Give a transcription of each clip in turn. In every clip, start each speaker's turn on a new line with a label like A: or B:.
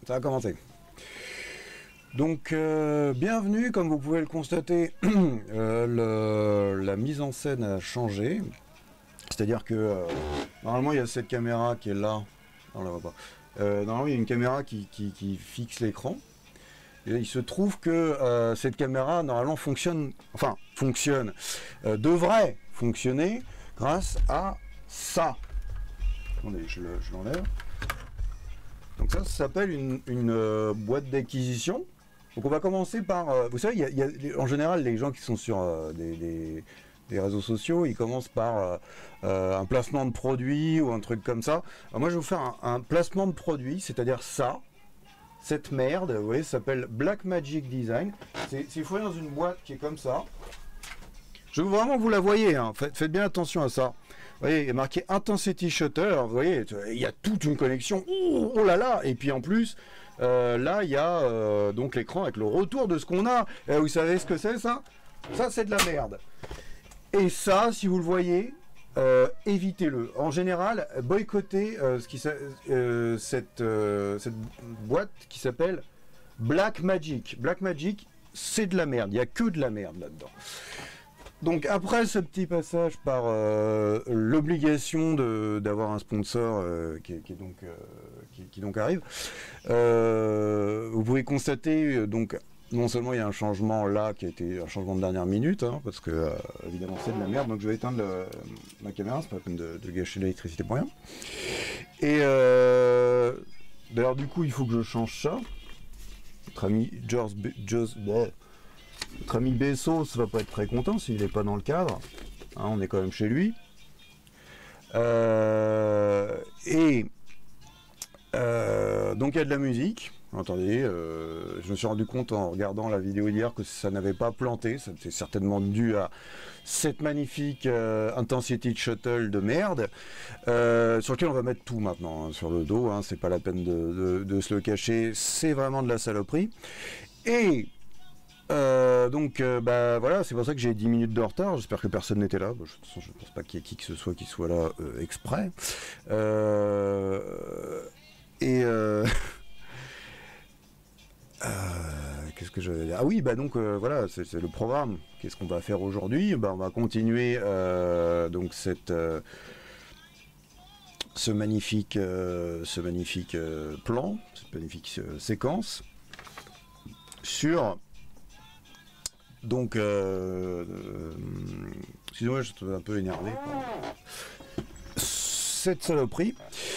A: Ça a commencé. Donc, bienvenue, comme vous pouvez le constater, la mise en scène a changé. C'est-à-dire que, normalement, il y a cette caméra qui est là. Non, on la voit pas. Normalement, il y a une caméra qui fixe l'écran. Et il se trouve que cette caméra, normalement, devrait fonctionner grâce à ça. Attendez, je l'enlève. Donc ça s'appelle une boîte d'acquisition. Donc on va commencer par... vous savez, en général, les gens qui sont sur des réseaux sociaux, ils commencent par un placement de produit ou un truc comme ça. Alors moi, je vais vous faire un placement de produit, c'est-à-dire ça. Cette merde, vous voyez, ça s'appelle Blackmagic Design. C'est fourni dans une boîte qui est comme ça. Je veux vraiment que vous la voyez, hein. Faites bien attention à ça. Vous voyez, il y a marqué Intensity Shutter. Vous voyez, il y a toute une connexion. Oh là là. Et puis en plus, là, il y a donc l'écran avec le retour de ce qu'on a. Et vous savez ce que c'est, ça? Ça, c'est de la merde. Et ça, si vous le voyez, évitez-le. En général, boycottez cette boîte qui s'appelle Blackmagic. Blackmagic, c'est de la merde. Il n'y a que de la merde là-dedans. Donc après ce petit passage par l'obligation d'avoir un sponsor qui donc arrive, vous pouvez constater donc non seulement il y a un changement là qui a été un changement de dernière minute, hein, parce que évidemment c'est de la merde, donc je vais éteindre ma caméra, c'est pas la peine de gâcher l'électricité pour rien. Et d'ailleurs du coup il faut que je change ça. Notre ami notre ami Bezos va pas être très content s'il n'est pas dans le cadre. Hein, on est quand même chez lui. Donc il y a de la musique. Attendez, je me suis rendu compte en regardant la vidéo d'hier que ça n'avait pas planté. C'est certainement dû à cette magnifique Intensity Shuttle de merde, sur lequel on va mettre tout maintenant, hein, sur le dos. Hein, c'est pas la peine de se le cacher. C'est vraiment de la saloperie. Et donc voilà, c'est pour ça que j'ai 10 minutes de retard. J'espère que personne n'était là. De toute façon, je ne pense pas qu'il y ait qui que ce soit qui soit là exprès. Qu'est-ce que je veux dire? Ah oui, donc voilà, c'est le programme. Qu'est-ce qu'on va faire aujourd'hui? On va continuer donc ce magnifique plan, cette magnifique séquence sur... Donc, excusez-moi, je suis un peu énervé par cette saloperie.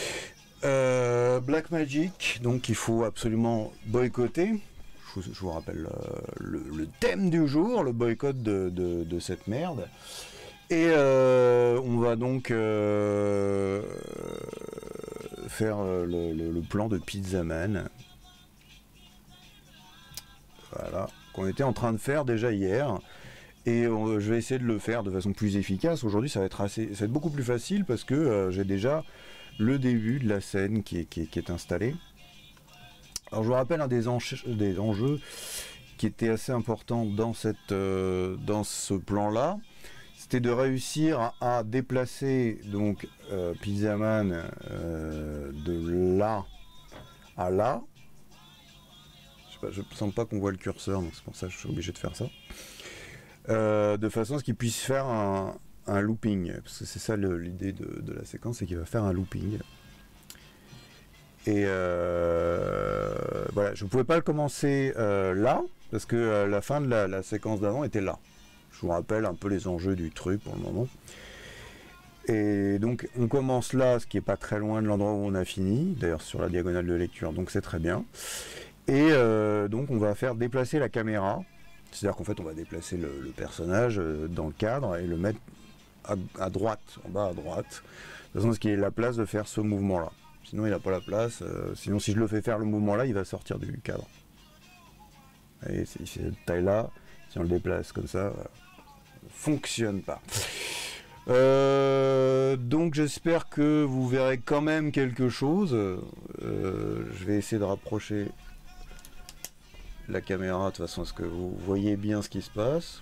A: Blackmagic, donc il faut absolument boycotter. Je vous rappelle le thème du jour, le boycott de cette merde. Et on va donc faire le plan de Pizzaman. Voilà. Qu'on était en train de faire déjà hier, et je vais essayer de le faire de façon plus efficace. Aujourd'hui ça va être beaucoup plus facile parce que j'ai déjà le début de la scène qui est installé. Alors je vous rappelle un des enjeux qui était assez important dans ce plan là, c'était de réussir à déplacer donc Pizzaman de là à là. Je ne sens pas qu'on voit le curseur, donc c'est pour ça que je suis obligé de faire ça. De façon à ce qu'il puisse faire un looping, parce que c'est ça l'idée de la séquence, c'est qu'il va faire un looping. Et voilà, je ne pouvais pas le commencer là, parce que la fin de la séquence d'avant était là. Je vous rappelle un peu les enjeux du truc pour le moment. Et donc on commence là, ce qui n'est pas très loin de l'endroit où on a fini, d'ailleurs sur la diagonale de lecture, donc c'est très bien. Et donc on va faire déplacer la caméra, c'est-à-dire qu'en fait on va déplacer le personnage dans le cadre et le mettre à droite, en bas à droite, de façon à ce qu'il ait la place de faire ce mouvement-là. Sinon il n'a pas la place, sinon si je le fais faire le mouvement-là, il va sortir du cadre. Et c'est cette taille-là, si on le déplace comme ça, fonctionne pas. Donc j'espère que vous verrez quand même quelque chose. Je vais essayer de rapprocher la caméra de façon à ce que vous voyez bien ce qui se passe.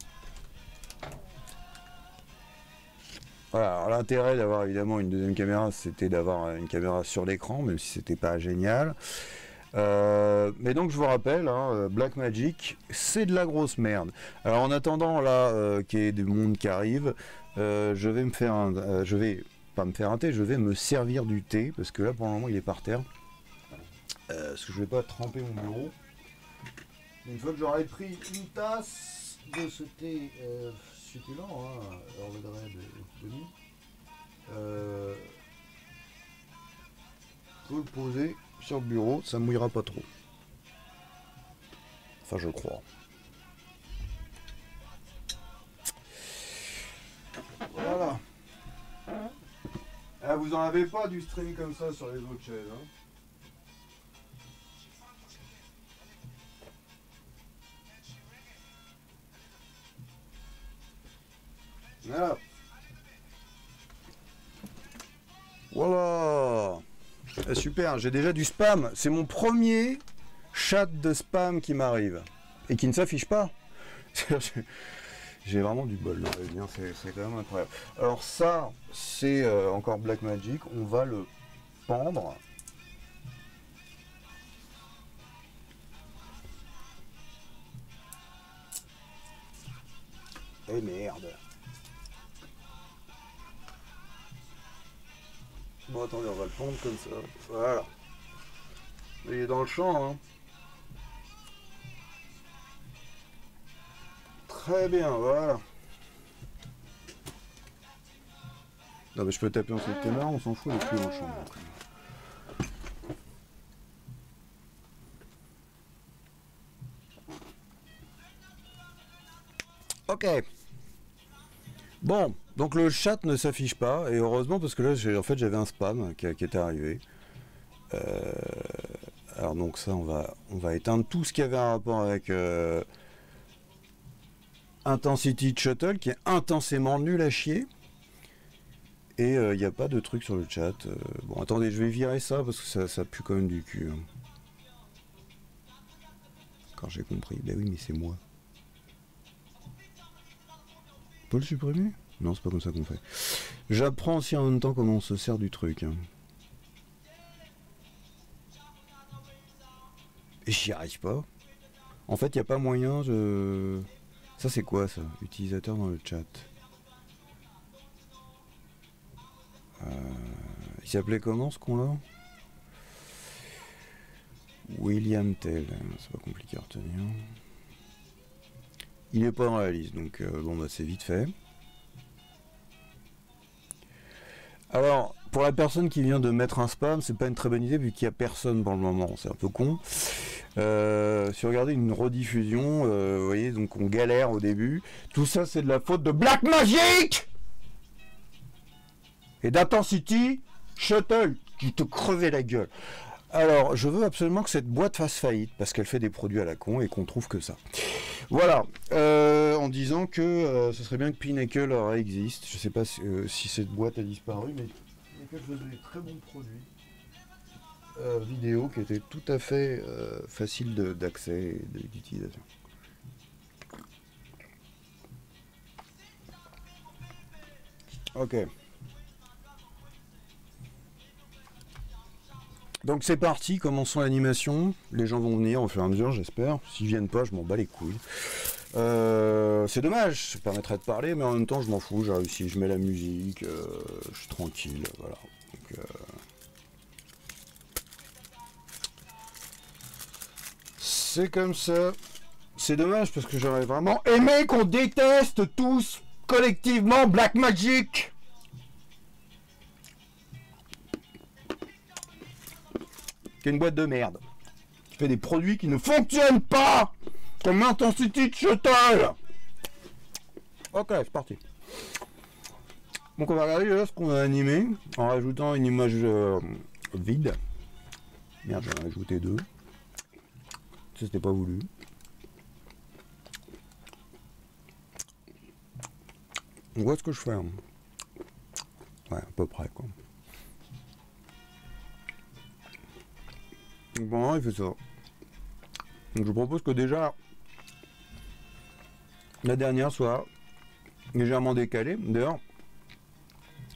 A: Voilà, alors l'intérêt d'avoir évidemment une deuxième caméra, c'était d'avoir une caméra sur l'écran, même si c'était pas génial. Mais donc je vous rappelle, hein, Blackmagic, c'est de la grosse merde. Alors en attendant là, qu'il y ait du monde qui arrive, je vais me faire un, je vais pas me faire un thé, je vais me servir du thé parce que là pour le moment il est par terre. Parce que je vais pas tremper mon bureau. Une fois que j'aurai pris une tasse de ce thé succulent, hein, Earl Grey de nuit, je peux le poser sur le bureau, ça mouillera pas trop. Enfin, je crois. Voilà. Ah, vous en avez pas du stream comme ça sur les autres chaises, hein. Voilà. Voilà. Ah, super, j'ai déjà du spam. C'est mon premier chat de spam qui m'arrive. Et qui ne s'affiche pas. J'ai vraiment du bol. C'est quand même incroyable. Alors ça, c'est encore Blackmagic. On va le pendre. Eh merde. Bon, attendez, on va le pendre comme ça. Voilà. Il est dans le champ, hein. Très bien, voilà. Non, mais je peux taper en cette caméra, on s'en fout, il est plus dans le champ. Ok. Bon, donc le chat ne s'affiche pas, et heureusement parce que là, en fait, j'avais un spam qui était arrivé. Alors donc ça, on va éteindre tout ce qui avait un rapport avec Intensity Shuttle, qui est intensément nul à chier. Et il n'y a pas de truc sur le chat. Bon, attendez, je vais virer ça parce que ça pue quand même du cul. Hein. Quand j'ai compris. Ben oui, mais c'est moi. On peut le supprimer? Non, c'est pas comme ça qu'on fait. J'apprends aussi en même temps comment on se sert du truc. Hein. Et j'y arrive pas. En fait, il n'y a pas moyen de... Ça, c'est quoi, ça? Utilisateur dans le chat. Il s'appelait comment, ce con-là? William Tell. C'est pas compliqué à retenir. Il n'est pas dans la liste, donc bon, bah, c'est vite fait. Alors, pour la personne qui vient de mettre un spam, c'est pas une très bonne idée vu qu'il n'y a personne pour le moment, c'est un peu con. Si vous regardez une rediffusion, vous voyez, donc on galère au début. Tout ça, c'est de la faute de Blackmagic et d'Intensity Shuttle qui te crevait la gueule. Alors, je veux absolument que cette boîte fasse faillite parce qu'elle fait des produits à la con et qu'on trouve que ça. Voilà, en disant que ce serait bien que Pinnacle existe. Je sais pas si cette boîte a disparu, mais Pinnacle faisait des très bons produits vidéo qui étaient tout à fait faciles d'accès et d'utilisation. Ok. Donc c'est parti, commençons l'animation. Les gens vont venir au fur et à mesure, j'espère. S'ils viennent pas, je m'en bats les couilles. C'est dommage, ça permettrait de parler, mais en même temps, je m'en fous. J'ai réussi, je mets la musique, je suis tranquille, voilà. Donc, c'est comme ça. C'est dommage parce que j'aurais vraiment aimé qu'on déteste tous collectivement Blackmagic. Qui est une boîte de merde. Qui fait des produits qui ne fonctionnent pas. Comme Intensity Shuttle. Ok, c'est parti. Donc on va regarder là ce qu'on a animé en rajoutant une image vide. Merde, j'en ai rajouté deux. Ça c'était pas voulu. On voit ce que je fais. Hein. Ouais, à peu près quoi. Bon, il fait ça. Donc je vous propose que déjà la dernière soit légèrement décalée. D'ailleurs,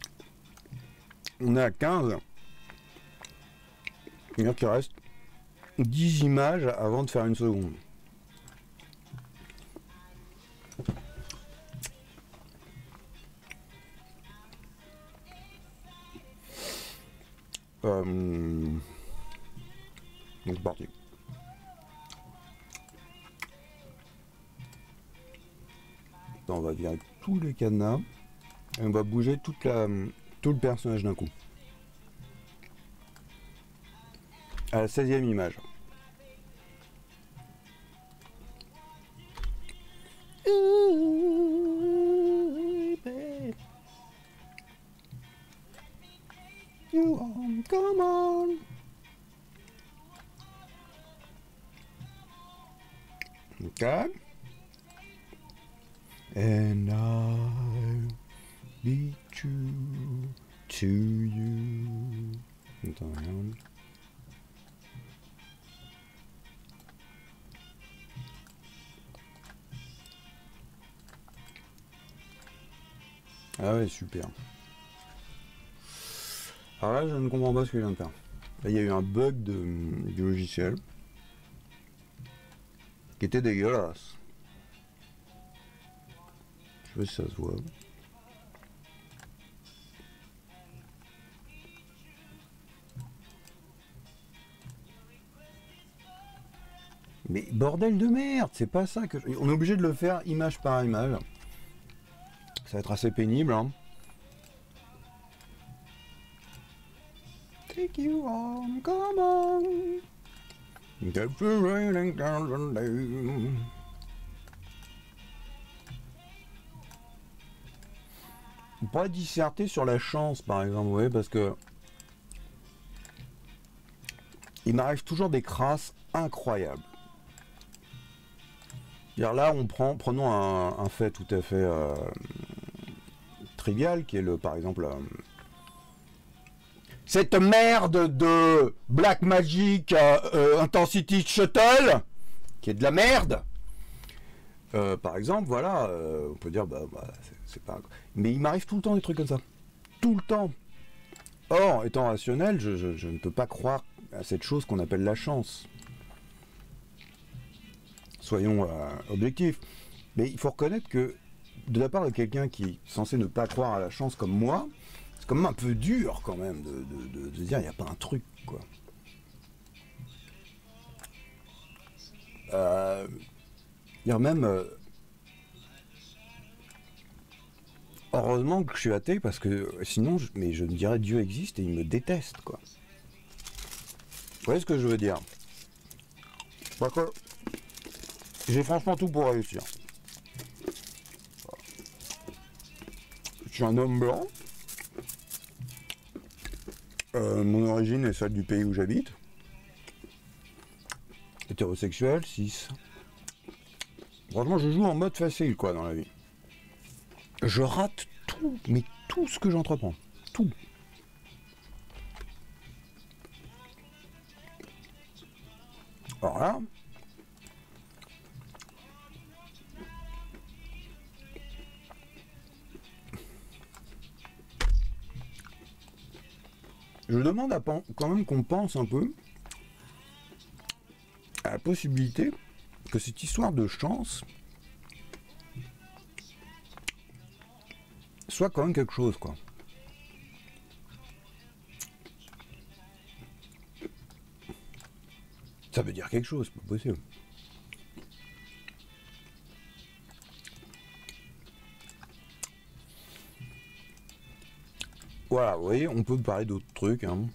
A: on est à 15. C'est-à-dire qu'il reste 10 images avant de faire une seconde. Donc c'est parti. On va virer tous les cadenas et on va bouger tout le personnage d'un coup. À la 16e image. Come on. Okay. And I'll be true to you. Attends. Ah ouais, super. Alors là, je ne comprends pas ce que je viens de faire. Là, il y a eu un bug du logiciel qui était dégueulasse. Je sais pas si ça se voit. Mais bordel de merde, c'est pas ça que... On est obligé de le faire image par image. Ça va être assez pénible, hein. Take you on, come on. Get you raining down the lane. On pourrait disserter sur la chance, par exemple, oui, parce que il m'arrive toujours des crasses incroyables. Là, prenons un fait tout à fait trivial, qui est par exemple, cette merde de Blackmagic Intensity Shuttle, qui est de la merde. Par exemple, voilà, on peut dire, c'est pas... Mais il m'arrive tout le temps des trucs comme ça. Tout le temps. Or, étant rationnel, je ne peux pas croire à cette chose qu'on appelle la chance. Soyons objectifs. Mais il faut reconnaître que, de la part de quelqu'un qui est censé ne pas croire à la chance comme moi, c'est quand même un peu dur quand même de se dire il n'y a pas un truc, quoi. Même... heureusement que je suis athée, parce que sinon, je me dirais Dieu existe et il me déteste, quoi. Vous voyez ce que je veux dire? Parce que j'ai franchement tout pour réussir. Je suis un homme blanc. Mon origine est celle du pays où j'habite. Hétérosexuel, 6. Franchement, je joue en mode facile, quoi, dans la vie. Je rate tout, mais tout ce que j'entreprends. Tout. Alors là, je demande quand même qu'on pense un peu à la possibilité que cette histoire de chance soit quand même quelque chose, quoi. Ça veut dire quelque chose, c'est pas possible. Voilà, vous voyez, on peut parler d'autres trucs, hein.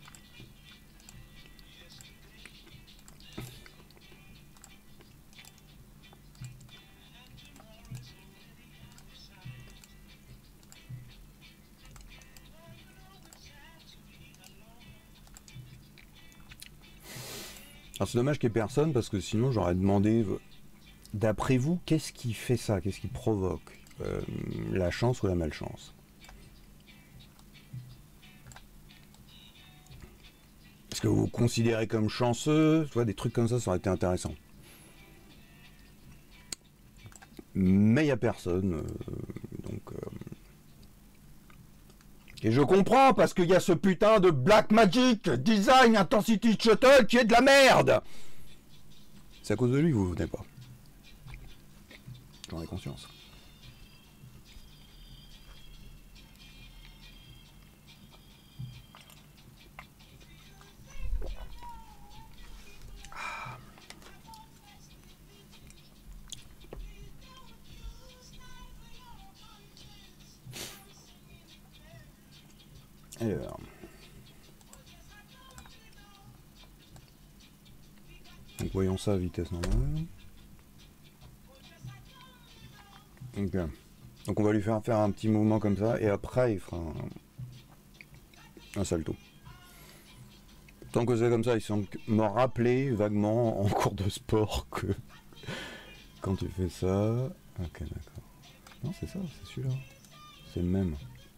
A: Alors c'est dommage qu'il n'y ait personne, parce que sinon j'aurais demandé, d'après vous, qu'est-ce qui fait ça? Qu'est-ce qui provoque la chance ou la malchance? Est-ce que vous vous considérez comme chanceux? Tu vois, des trucs comme ça aurait été intéressant. Mais il n'y a personne, donc Et je comprends parce qu'il y a ce putain de Blackmagic Design Intensity Shuttle qui est de la merde. C'est à cause de lui que vous venez pas. J'en ai conscience. Alors. Donc voyons ça à vitesse normale. Ok. Donc on va lui faire un petit mouvement comme ça et après il fera un salto. Tant que c'est comme ça, il semble me rappeler vaguement en cours de sport que quand tu fais ça... Ok, d'accord. Non, c'est ça, c'est celui-là. C'est le même.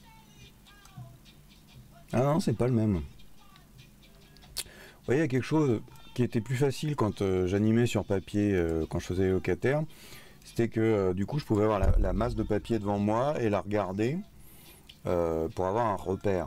A: Ah non, c'est pas le même. Vous voyez, il y a quelque chose qui était plus facile quand j'animais sur papier, quand je faisais les locataires. C'était que du coup, je pouvais avoir la masse de papier devant moi et la regarder pour avoir un repère.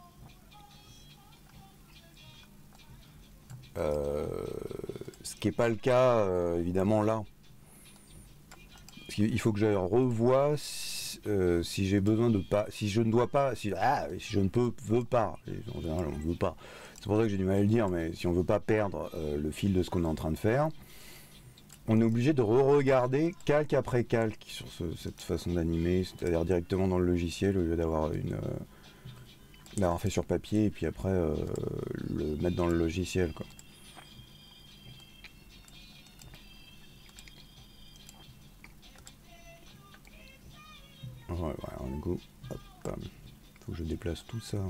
A: Ce qui n'est pas le cas, évidemment, là. Parce qu'il faut que je revoie si j'ai besoin de pas, si je ne dois pas, si je ne veux pas, en général on ne veut pas, c'est pour ça que j'ai du mal à le dire, mais si on ne veut pas perdre le fil de ce qu'on est en train de faire, on est obligé de re-regarder calque après calque sur cette façon d'animer, c'est-à-dire directement dans le logiciel au lieu d'avoir d'avoir fait sur papier et puis après le mettre dans le logiciel, quoi. Ouais, alors du coup, hop, faut que je déplace tout ça.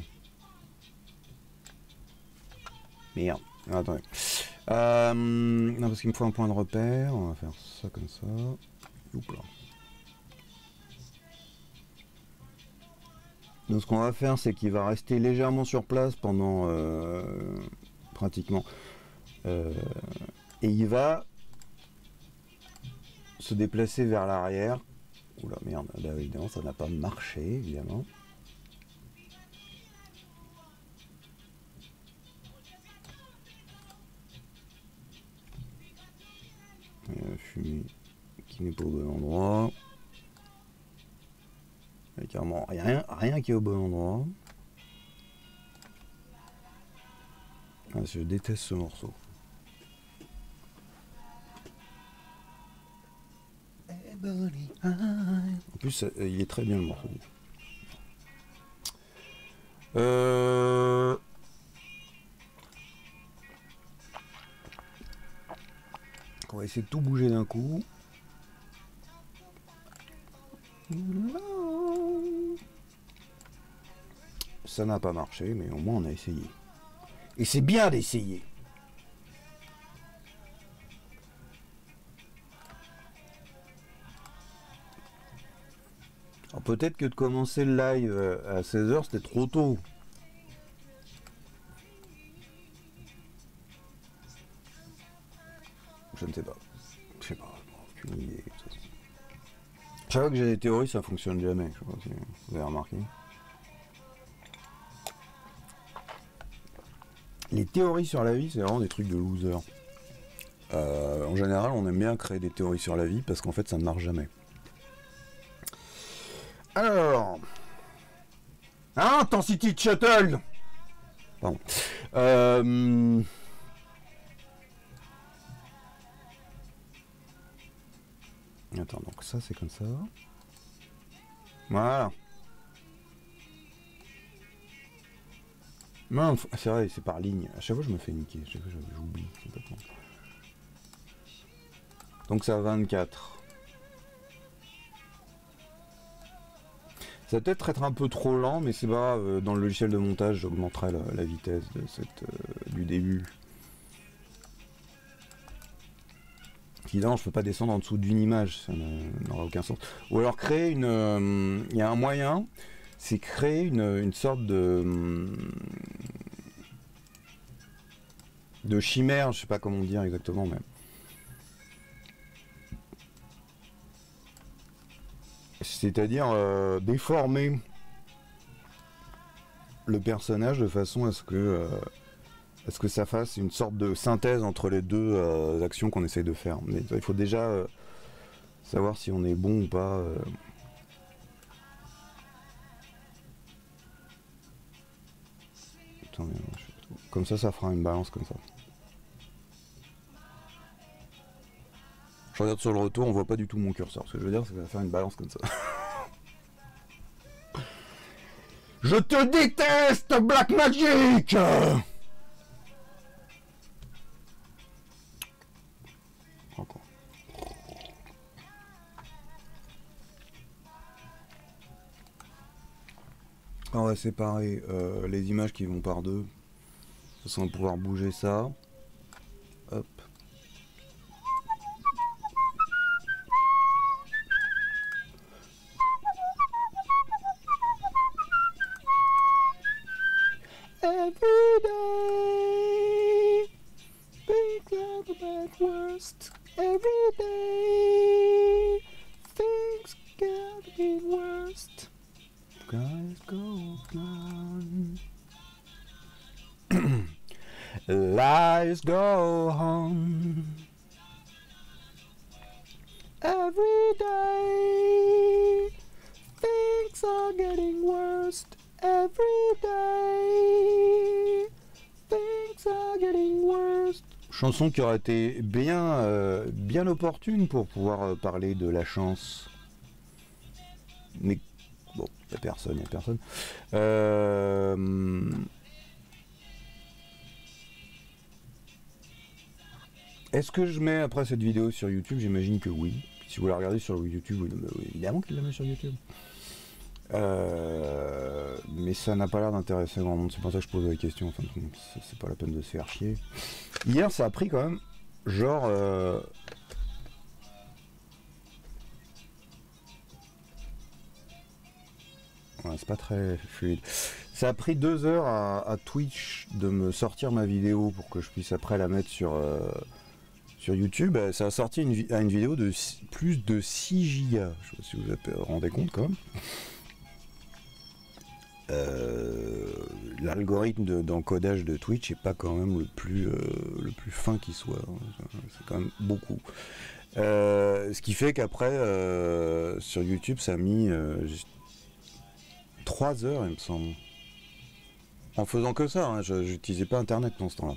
A: Merde, attendez. Non, parce qu'il me faut un point de repère. On va faire ça comme ça. Oups là. Donc ce qu'on va faire, c'est qu'il va rester légèrement sur place pendant pratiquement. Et il va se déplacer vers l'arrière. Oula merde, là évidemment ça n'a pas marché évidemment. Il y a un fumée qui n'est pas au bon endroit. Il n'y a carrément rien qui est au bon endroit. Ah, je déteste ce morceau. En plus, il est très bien le morceau. On va essayer de tout bouger d'un coup. Ça n'a pas marché, mais au moins on a essayé. Et c'est bien d'essayer. Alors peut-être que de commencer le live à 16h, c'était trop tôt. Je ne sais pas. Je sais pas. Aucune idée. Chaque fois que j'ai des théories, ça fonctionne jamais. Je sais pas si vous avez remarqué. Les théories sur la vie, c'est vraiment des trucs de loser. En général, on aime bien créer des théories sur la vie parce qu'en fait, ça ne marche jamais. Alors... Hein, Intensity Shuttle. Pardon. Attends, donc ça, c'est comme ça. Voilà. Non, c'est vrai, c'est par ligne. À chaque fois, je me fais niquer. À chaque fois, j'oublie complètement. Donc, c'est à 24. Ça va peut-être être un peu trop lent, mais c'est pas grave. Dans le logiciel de montage, j'augmenterai la vitesse de du début. Évidemment, je peux pas descendre en dessous d'une image, ça n'aura aucun sens. Ou alors créer une... Il y a un moyen, c'est créer une sorte de chimère, je sais pas comment dire exactement, mais... C'est-à-dire déformer le personnage de façon à ce que ça fasse une sorte de synthèse entre les deux actions qu'on essaye de faire. Mais il faut déjà savoir si on est bon ou pas. Attendez, comme ça fera une balance comme ça. Je regarde sur le retour, on voit pas du tout mon curseur. Ce que je veux dire, c'est que ça va faire une balance comme ça. Je te déteste, Black Magic! Encore. On va séparer les images qui vont par deux. On va pouvoir bouger ça. Hop. Every day, things are the bad worst. Every day, things get worst. Guys go on. Lies go on. Every day, things are getting worse. Every day, things are getting worse. Chanson qui aurait été bien opportune pour pouvoir parler de la chance. Mais bon, il n'y a personne. Est-ce que je mets après cette vidéo sur YouTube? J'imagine que oui. Si vous la regardez sur YouTube, oui, évidemment qu'il la met sur YouTube. Mais ça n'a pas l'air d'intéresser grand monde, c'est pour ça que je pose la question. Enfin, c'est pas la peine de se faire chier. Hier, ça a pris quand même, genre... Ouais, c'est pas très fluide. Ça a pris 2 heures à Twitch de me sortir ma vidéo pour que je puisse après la mettre sur YouTube. Ça a sorti une vidéo de plus de 6 gigas. Je sais pas si vous vous rendez compte quand même. L'algorithme d'encodage de Twitch n'est pas quand même le plus fin qui soit. C'est quand même beaucoup. Ce qui fait qu'après, sur YouTube, ça a mis 3 heures, il me semble. En faisant que ça, hein, je n'utilisais pas Internet dans ce temps-là.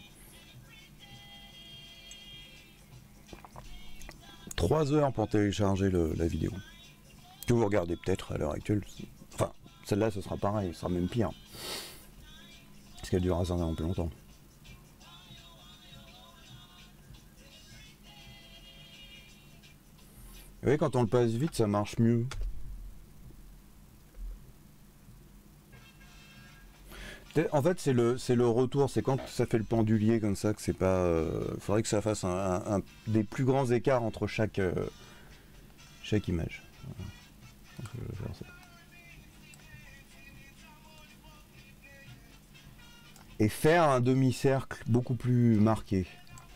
A: 3 heures pour télécharger la vidéo. Que vous regardez peut-être à l'heure actuelle. Enfin, celle-là, ce sera pareil, ce sera même pire. Parce qu'elle durera certainement plus longtemps. Vous voyez, quand on le passe vite, ça marche mieux. En fait, c'est le retour, c'est quand ça fait le pendulier comme ça que c'est pas. Faudrait que ça fasse des plus grands écarts entre chaque image. Voilà. Donc, je vais faire ça. Et faire un demi-cercle beaucoup plus marqué.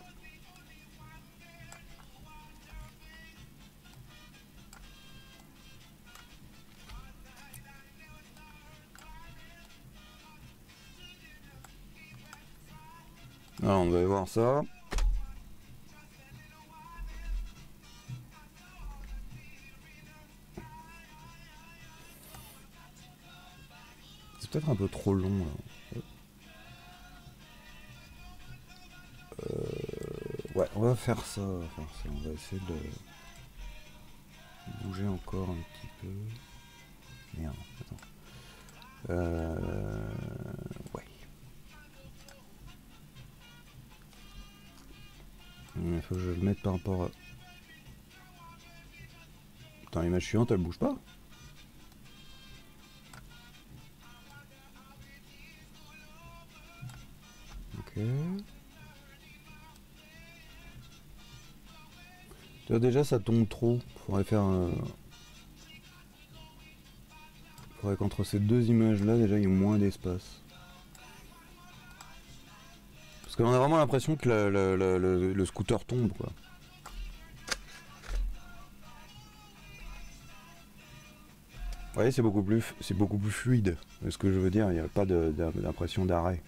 A: Alors, on va voir ça. C'est peut-être un peu trop long là. Ouais, on va faire ça. On va essayer de bouger encore un petit peu. Merde, attends. Ouais. Il faut que je le mette par rapport à... Putain, l'image suivante, elle bouge pas. Ok. Tu vois, déjà, ça tombe trop. Faudrait faire un... Faudrait qu'entre ces deux images-là, déjà, il y ait moins d'espace. Parce qu'on a vraiment l'impression que le scooter tombe, quoi. voyez, c'est beaucoup plus fluide. C'est ce que je veux dire, il n'y a pas d'impression d'arrêt.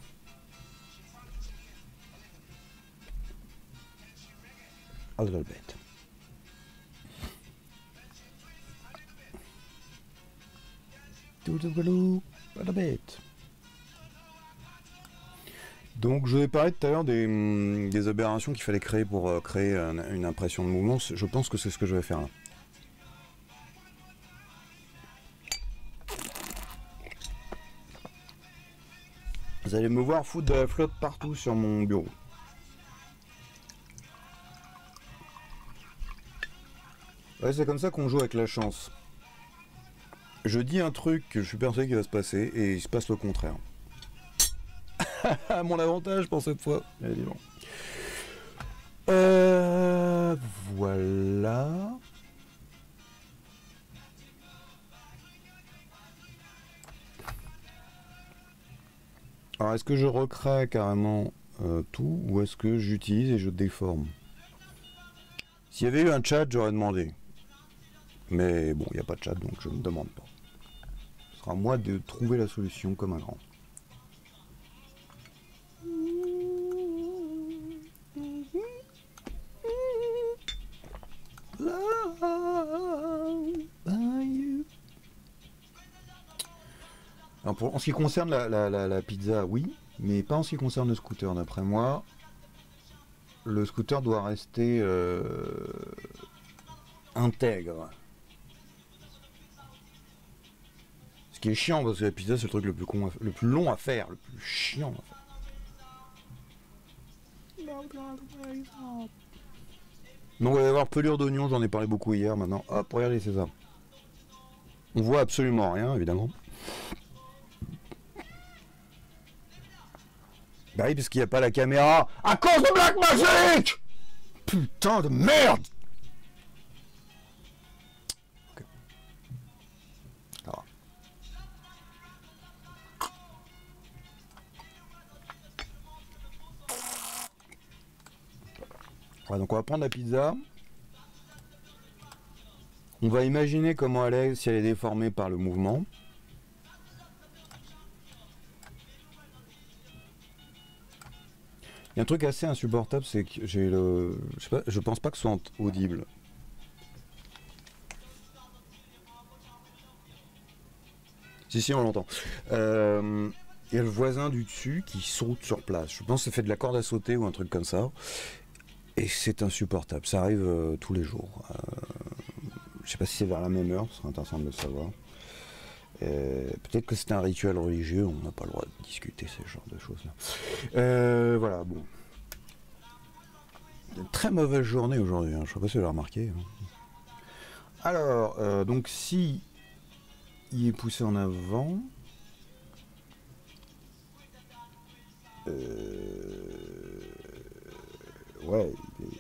A: A little bit. A bit. Donc je vais parler tout à l'heure des aberrations qu'il fallait créer pour créer une impression de mouvement. Je pense que c'est ce que je vais faire là. Vous allez me voir foutre de la flotte partout sur mon bureau. Ouais, c'est comme ça qu'on joue avec la chance. Je dis un truc que je suis persuadé qu'il va se passer et il se passe le contraire. Mon avantage pour cette fois. Allez, bon. Voilà. Alors, est-ce que je recrée carrément tout ou est-ce que j'utilise et je déforme? S'il y avait eu un chat, j'aurais demandé. Mais bon, il n'y a pas de chat, donc je ne demande pas. Ce sera à moi de trouver la solution comme un grand. Alors en ce qui concerne la pizza, oui, mais pas en ce qui concerne le scooter. D'après moi, le scooter doit rester intègre. Ce qui est chiant parce que la pizza c'est le truc le plus long à faire, le plus chiant à faire. Donc on va y avoir pelure d'oignon, j'en ai parlé beaucoup hier. Maintenant, hop, regardez, c'est ça. On voit absolument rien, évidemment. Bah oui, parce qu'il n'y a pas la caméra à cause de Blackmagic. Putain de merde. Okay. Ça va. Ouais, donc on va prendre la pizza. On va imaginer comment elle est, si elle est déformée par le mouvement. Il y a un truc assez insupportable, c'est que j'ai le... Je pense pas que ce soit audible. Si, on l'entend. Il y a le voisin du dessus qui saute sur place. Je pense que c'est fait de la corde à sauter ou un truc comme ça. Et c'est insupportable. Ça arrive tous les jours. Je sais pas si c'est vers la même heure, ce serait intéressant de le savoir. Peut-être que c'est un rituel religieux, on n'a pas le droit de discuter ce genre de choses-là. Voilà, bon. Une très mauvaise journée aujourd'hui, hein. Je ne sais pas si vous l'avez remarqué. Hein. Alors, donc si il est poussé en avant... ouais,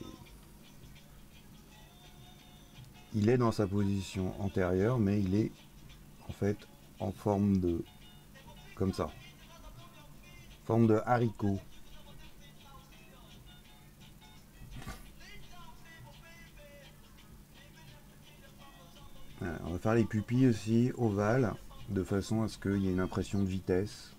A: il est dans sa position antérieure, mais il est en fait en forme de... comme ça. Forme de haricot. Voilà, on va faire les pupilles aussi ovales, de façon à ce qu'il y ait une impression de vitesse.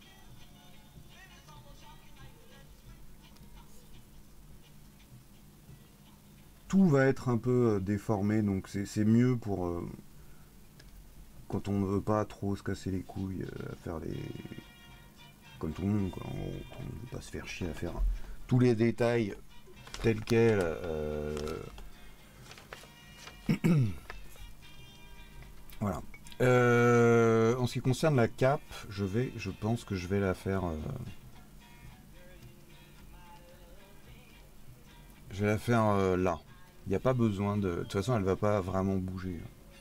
A: Tout va être un peu déformé, donc c'est mieux pour quand on ne veut pas trop se casser les couilles à faire les... comme tout le monde, quoi. On ne veut pas se faire chier à faire tous les détails tels quels. Voilà. En ce qui concerne la cape, je pense que je vais la faire... je vais la faire là. Il n'y a pas besoin de... De toute façon, elle va pas vraiment bouger.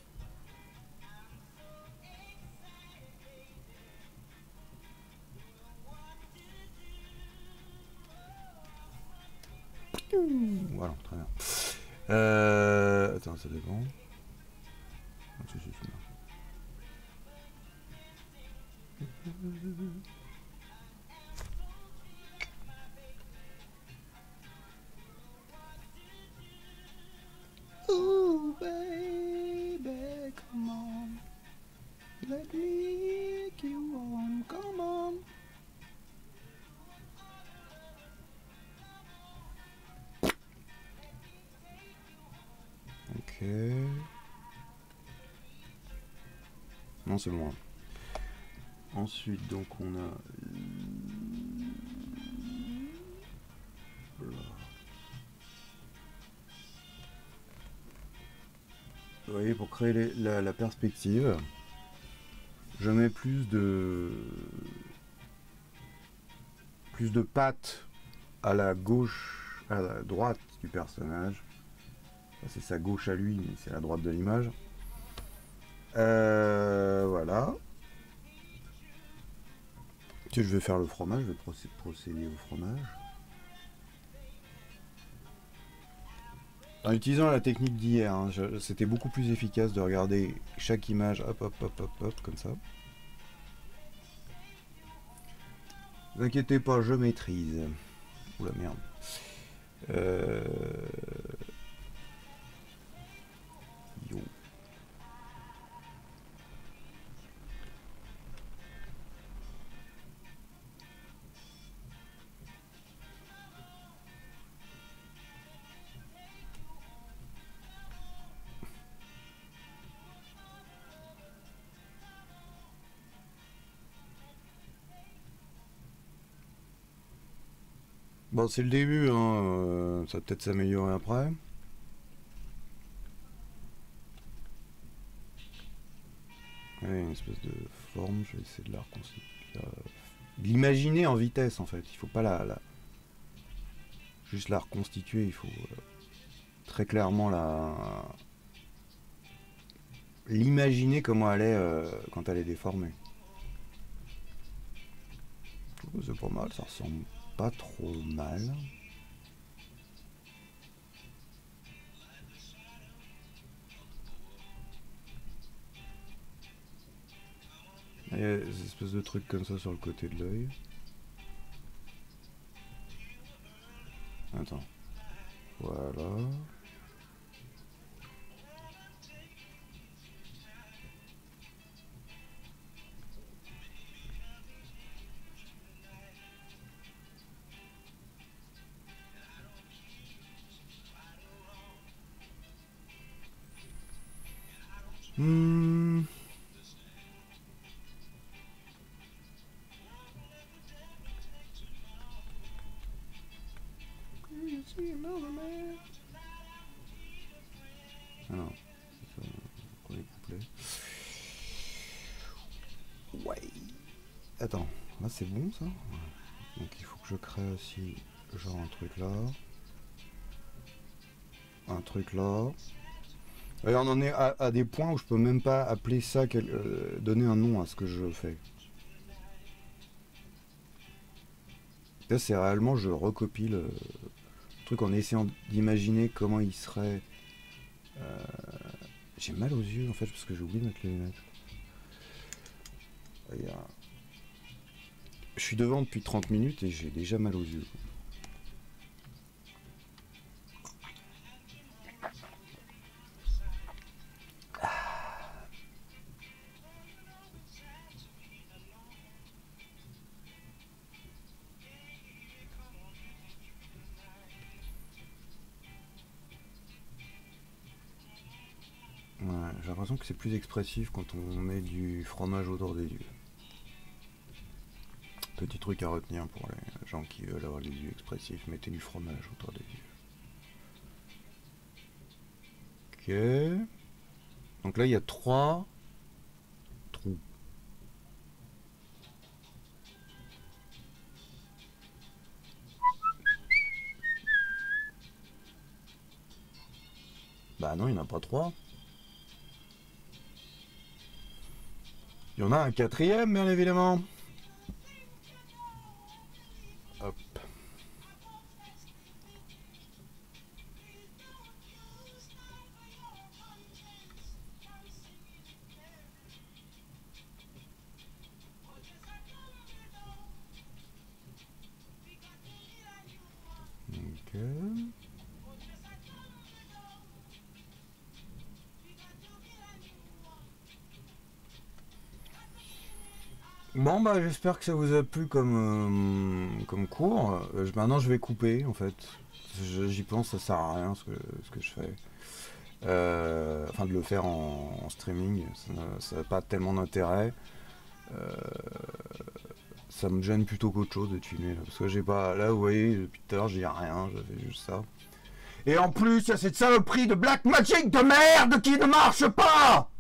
A: Voilà, très bien. Attends, ça dépend. Ooh, baby, come on. c'est loin. Ensuite, donc on a... Vous voyez, pour créer la perspective, je mets plus de pattes à la gauche, à la droite du personnage. C'est sa gauche à lui, mais c'est la droite de l'image. Voilà. Je vais faire le fromage, je vais procéder au fromage. En utilisant la technique d'hier, hein, c'était beaucoup plus efficace de regarder chaque image, hop, hop, hop, hop, hop, comme ça. Ne vous inquiétez pas, je maîtrise. Oula, merde. Yo. Bon, c'est le début, hein, ça va peut-être s'améliorer après. Ouais, une espèce de forme, je vais essayer de la reconstituer. L'imaginer en vitesse en fait, il faut pas juste la reconstituer, il faut très clairement l'imaginer comment elle est quand elle est déformée. C'est pas mal, ça ressemble pas trop mal. Il y a des espèces de trucs comme ça sur le côté de l'œil. Attends. Voilà. Alors, c'est ça, premier couplet. Ouais. Attends, là c'est bon ça. Donc il faut que je crée aussi genre un truc là. Un truc là. Et on en est à des points où je peux même pas appeler ça, donner un nom à ce que je fais. Là c'est réellement, je recopie le truc en essayant d'imaginer comment il serait. J'ai mal aux yeux en fait parce que j'ai oublié de mettre les lunettes. Je suis devant depuis 30 minutes et j'ai déjà mal aux yeux. Ouais, j'ai l'impression que c'est plus expressif quand on met du fromage autour des yeux. Petit truc à retenir pour les gens qui veulent avoir les yeux expressifs, mettez du fromage autour des yeux. Ok. Donc là il y a 3 trous. Bah non, il n'y en a pas 3. Il y en a un 4e, bien évidemment. Hop. Ok. Bon bah j'espère que ça vous a plu comme cours. Maintenant je vais couper en fait. J'y pense, ça sert à rien ce que je fais. Enfin, de le faire en streaming, ça n'a pas tellement d'intérêt. Ça me gêne plutôt qu'autre chose de filmer. Parce que j'ai pas... Là, vous voyez, depuis tout à l'heure, j'ai rien, j'avais juste ça. Et en plus, il y a cette saloperie de Blackmagic de merde qui ne marche pas.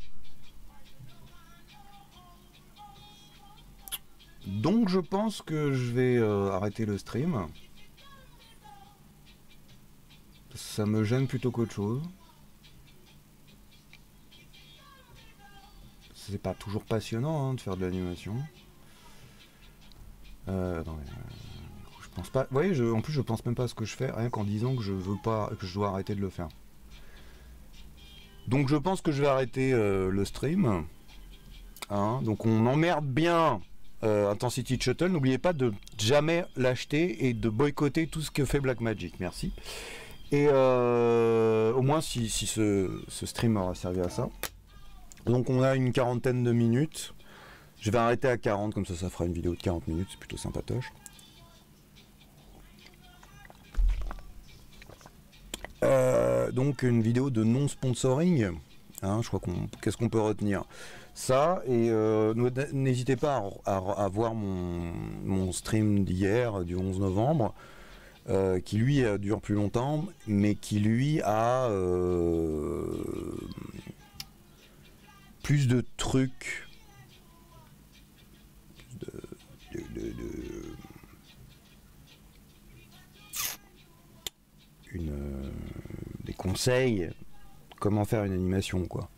A: Donc je pense que je vais arrêter le stream. Ça me gêne plutôt qu'autre chose. C'est pas toujours passionnant hein, de faire de l'animation. Attendez, je pense pas. Vous voyez, en plus je pense même pas à ce que je fais, rien qu'en disant que je veux pas, que je dois arrêter de le faire. Donc je pense que je vais arrêter le stream. Hein, donc on emmerde bien Intensity Shuttle. N'oubliez pas de jamais l'acheter et de boycotter tout ce que fait Blackmagic. Merci. Et au moins si ce stream aura servi à ça. Donc on a une quarantaine de minutes. Je vais arrêter à 40, comme ça fera une vidéo de 40 minutes, c'est plutôt sympatoche. Donc une vidéo de non-sponsoring. Hein, je crois qu'est-ce qu'on peut retenir? Ça, et n'hésitez pas à voir mon stream d'hier, du 11 novembre, qui lui dure plus longtemps, mais qui lui a plus de trucs, des conseils, comment faire une animation, quoi.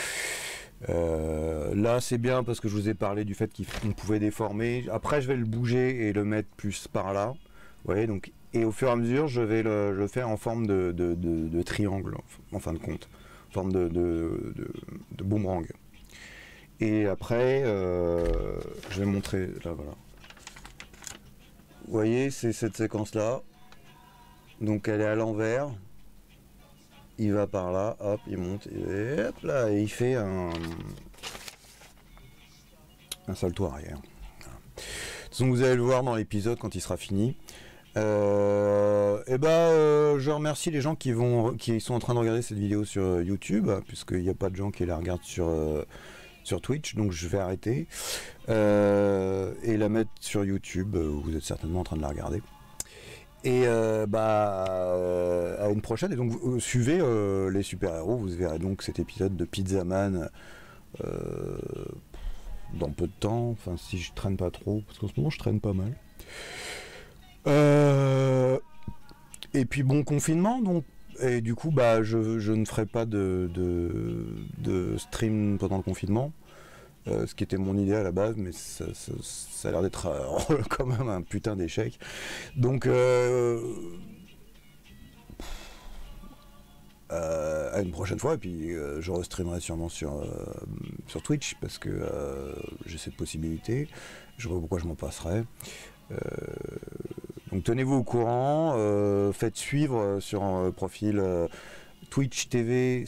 A: Là c'est bien parce que je vous ai parlé du fait qu'on pouvait déformer. Après je vais le bouger et le mettre plus par là. Vous voyez, donc, et au fur et à mesure je vais le faire en forme de triangle, en fin de compte, en forme de boomerang. Et après je vais montrer là, voilà. Vous voyez, c'est cette séquence là, donc elle est à l'envers. Il va par là, hop, il monte, et hop là, et il fait un salto arrière. Voilà. Donc vous allez le voir dans l'épisode quand il sera fini. Je remercie les gens qui sont en train de regarder cette vidéo sur YouTube, puisqu'il n'y a pas de gens qui la regardent sur Twitch, donc je vais arrêter et la mettre sur YouTube. Vous êtes certainement en train de la regarder. Et à une prochaine. Et donc suivez les super-héros. Vous verrez donc cet épisode de Pizzaman dans peu de temps. Enfin, si je traîne pas trop, parce qu'en ce moment je traîne pas mal. Et puis bon confinement, donc. Et du coup, je ne ferai pas de stream pendant le confinement. Ce qui était mon idée à la base, mais ça a l'air d'être quand même un putain d'échec. Donc, à une prochaine fois, et puis je restreamerai sûrement sur Twitch, parce que j'ai cette possibilité. Je vois pourquoi je m'en passerai. Donc tenez-vous au courant, faites suivre sur un profil twitch.tv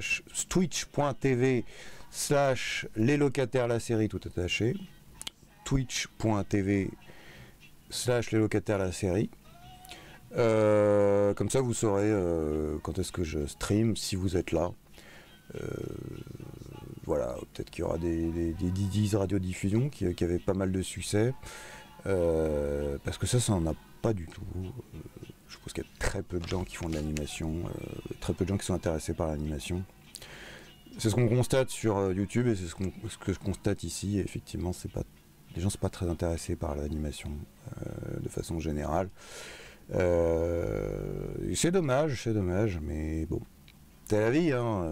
A: / les locataires la série tout attaché, twitch.tv / les locataires la série. Comme ça vous saurez quand est-ce que je stream, si vous êtes là. Voilà, peut-être qu'il y aura des Didi's radiodiffusion qui avaient pas mal de succès, parce que ça n'en a pas du tout. Je pense qu'il y a très peu de gens qui font de l'animation, très peu de gens qui sont intéressés par l'animation. C'est ce qu'on constate sur YouTube, et c'est ce que je constate ici. Et effectivement, les gens ne sont pas très intéressés par l'animation de façon générale. C'est dommage, mais bon, c'est la vie, hein.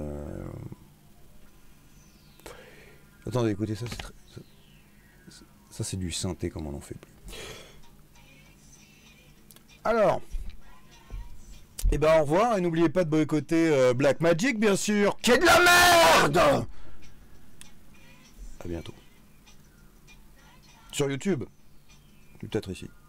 A: Attendez, écoutez, ça c'est du synthé comme on n'en fait plus. Alors, au revoir, et n'oubliez pas de boycotter Blackmagic, bien sûr, qui est de la merde. À bientôt. Sur YouTube, peut-être ici.